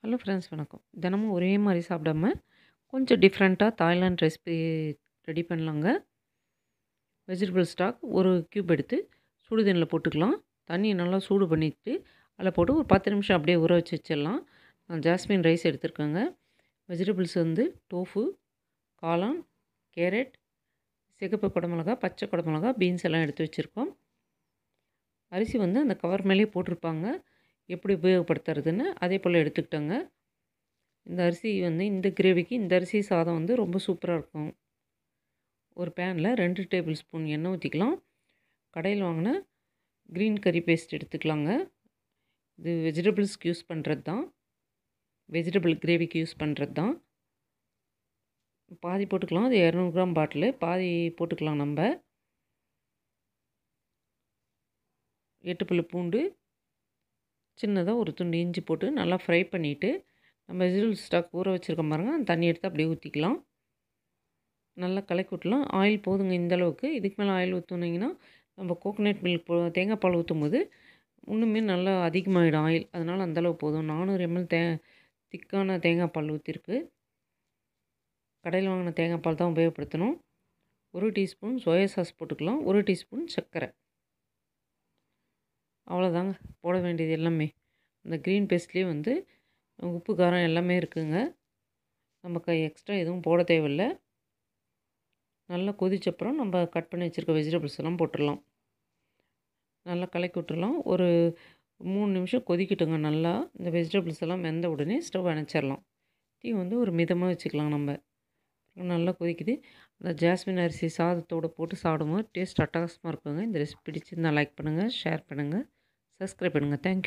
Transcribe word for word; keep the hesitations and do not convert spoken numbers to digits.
Hello friends வணக்கம். தினமும் ஒரே மாரி சாப்பிடாம, கொஞ்சம் டிஃப்ரெண்ட்டா தாய்லாந்து ரெசிபி ரெடி பண்ணலாங்க. வெஜிடபிள் ஸ்டாக் ஒரு கியூப் எடுத்து சுடு தண்ணில போட்டுக்கலாம். தண்ணிய நல்லா சூடு பண்ணிட்டு, அதில போட்டு ஒரு பத்து நிமிஷம் அப்படியே ஊற வச்சு வச்சிடலாம். நான் ஜாஸ்மின் ரைஸ் எடுத்துருக்கேங்க. வெஜிடபிள்ஸ் வந்து டோஃபு, காளான், கேரட், சிகப்பு குடமிளகா, பச்சை குடமிளகா, பீன்ஸ் எல்லாம் எடுத்து வச்சுருக்கோம். அரிசி வந்து அந்த கவர் மேலேயே போட்டிருப்பாங்க. எப்படி உபயோகப்படுத்துறதுன்னு அதே போல் எடுத்துக்கிட்டோங்க. இந்த அரிசி வந்து இந்த கிரேவிக்கு இந்த அரிசி சாதம் வந்து ரொம்ப சூப்பராக இருக்கும். ஒரு பேனில் ரெண்டு டேபிள் ஸ்பூன் எண்ணெய் ஊற்றிக்கலாம். கடையில் வாங்கின க்ரீன் கறி பேஸ்ட் எடுத்துக்கலாங்க. இது வெஜிடபிள்ஸ்க்கு யூஸ் பண்ணுறது தான். வெஜிடபிள் கிரேவிக்கு யூஸ் பண்ணுறது தான். பாதி போட்டுக்கலாம். அது இரநூறு கிராம் பாட்டிலு. பாதி போட்டுக்கலாம் நம்ம. எட்டு பல்லு பூண்டு, சின்னதாக ஒரு துண்டு இஞ்சி போட்டு நல்லா ஃப்ரை பண்ணிவிட்டு, நம்ம வெஜிடபிள் ஸ்டாக் ஊற வச்சுருக்கோம் பாருங்கள், அந்த தண்ணி எடுத்து அப்படியே ஊற்றிக்கலாம். நல்லா கலக்கி விட்லாம். ஆயில் போதுங்க இந்தளவுக்கு. இதுக்கு மேலே ஆயில் ஊற்றுனீங்கன்னா நம்ம கோகோனட் மில்க் போ தேங்காய் பால் ஊற்றும்போது இன்னுமே நல்லா அதிகமாகிடும் ஆயில். அதனால் அந்தளவு போதும். நானூறு எம்எல் தே திக்கான தேங்காய் பால் ஊற்றிருக்கு. கடையில் வாங்கின தேங்காய் பால் தான் உபயோகப்படுத்தணும். ஒரு டீஸ்பூன் சோயா சாஸ் போட்டுக்கலாம். ஒரு டீஸ்பூன் சர்க்கரை. அவ்வளோதாங்க போட வேண்டியது எல்லாமே. அந்த க்ரீன் பேஸ்ட்லேயே வந்து உப்பு காரம் எல்லாமே இருக்குங்க. நமக்கு எக்ஸ்ட்ரா எதுவும் போட தேவையில்லை. நல்லா கொதிச்சப்புறம் நம்ம கட் பண்ணி வச்சுருக்க வெஜிடபிள்ஸ் எல்லாம் போட்டுடலாம். நல்லா கலக்கி விட்டுறலாம். ஒரு மூணு நிமிஷம் கொதிக்கட்டுங்க நல்லா. இந்த வெஜிடபிள்ஸ் எல்லாம் வெந்த உடனே ஸ்டவ் அணைச்சிடலாம். டீ வந்து ஒரு மிதமாக வச்சுக்கலாம் நம்ம. நல்லா கொதிக்குது. அந்த ஜாஸ்மின் அரிசி சாதத்தோடு போட்டு சாப்பிடும்போது டேஸ்ட் அட்டகாசமாக இருக்குங்க. இந்த ரெசிபி பிடிச்சிருந்தால் லைக் பண்ணுங்கள், ஷேர் பண்ணுங்கள், சப்ஸ்கிரைப் பண்ணுங்கள். தேங்க்யூ.